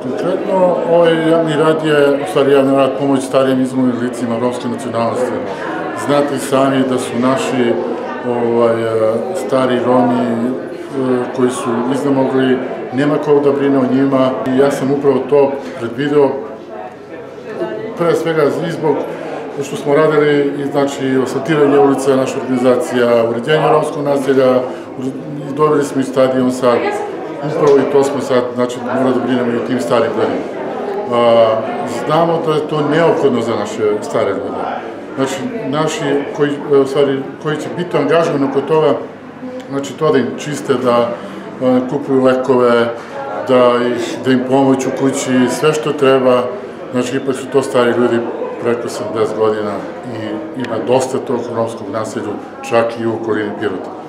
Konkretno, ovaj javni rad je, u stvari javni rad pomoć starijim izmoglim licima romske nacionalnosti. Znate i sami da su naši stari Romi koji su iznemogli, nema ko da brine o njima i ja sam upravo to predvideo, pre svega zbog što smo radili i znači asfaltiranje ulica, naša organizacija, uređenje romskog naselja, dobili smo i stadion sad, upravo i to smo sad, znači mora da brinemo i o tim starim ljudima. Znamo da je to neophodno za naše stare ljude. Znači, naši koji će biti angažovani oko toga, znači to da im čiste, da kupuju lekove, da im pomoću u kući, sve što treba, znači ipak su to stari ljudi preko 70 godina i ima dosta tog romskog naselja, čak i u okolini Pirota.